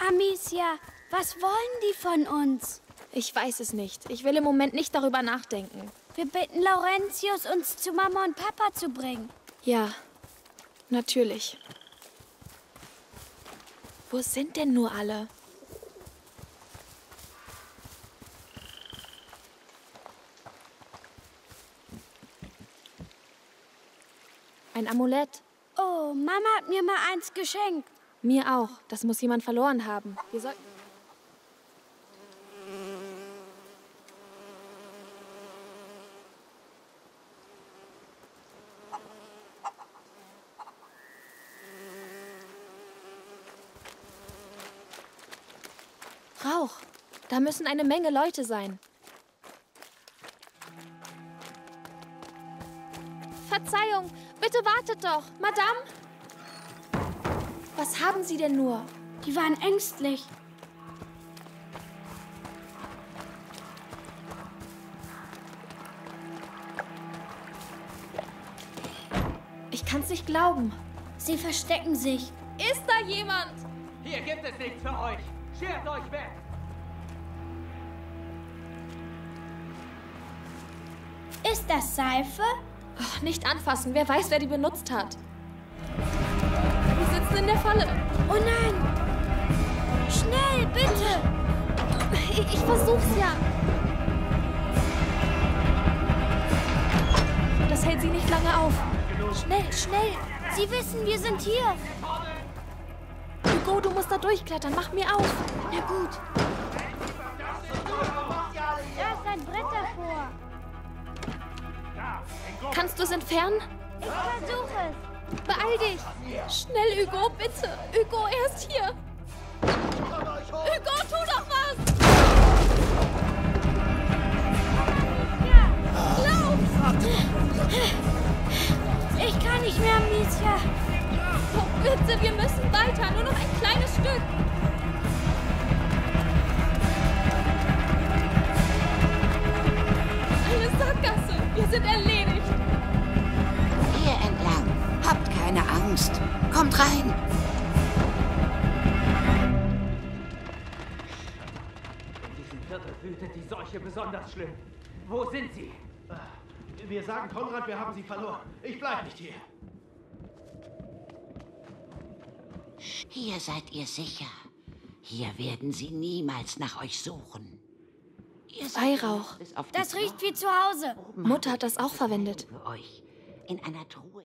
Amicia, was wollen die von uns? Ich weiß es nicht. Ich will im Moment nicht darüber nachdenken. Wir bitten Laurentius, uns zu Mama und Papa zu bringen. Ja, natürlich. Wo sind denn nur alle? Ein Amulett. Oh, Mama hat mir mal eins geschenkt. Mir auch. Das muss jemand verloren haben. Wir sollten... Rauch. Da müssen eine Menge Leute sein. Verzeihung, bitte wartet doch. Madame? Was haben Sie denn nur? Die waren ängstlich. Ich kann's nicht glauben. Sie verstecken sich. Ist da jemand? Hier gibt es nichts für euch. Schert euch weg! Ist das Seife? Oh, nicht anfassen. Wer weiß, wer die benutzt hat. Wir sitzen in der Falle. Oh nein! Schnell, bitte! Ich versuch's ja. Das hält sie nicht lange auf. Schnell, schnell! Sie wissen, wir sind hier. Hugo, du musst da durchklettern. Mach mir auf. Na gut. Da ist ein Brett davor. Kannst du es entfernen? Ich versuche es. Beeil dich. Schnell, Hugo, bitte. Hugo, er ist hier. Hugo, tu doch was. Lauf. Ich kann nicht mehr, Amicia. Oh, bitte, wir müssen weiter. Nur noch ein kleines Stück. Eine Sackgasse. Wir sind erledigt. Hier entlang. Habt keine Angst. Kommt rein. In diesem Viertel wütet die Seuche besonders schlimm. Wo sind sie? Wir sagen Konrad, wir haben sie verloren. Ich bleib nicht hier. Hier seid ihr sicher. Hier werden sie niemals nach euch suchen. Ihr seid Weihrauch. bis auf die Das riecht wie zu Hause. Oben Mutter hat das auch verwendet. für euch. In einer Truhe.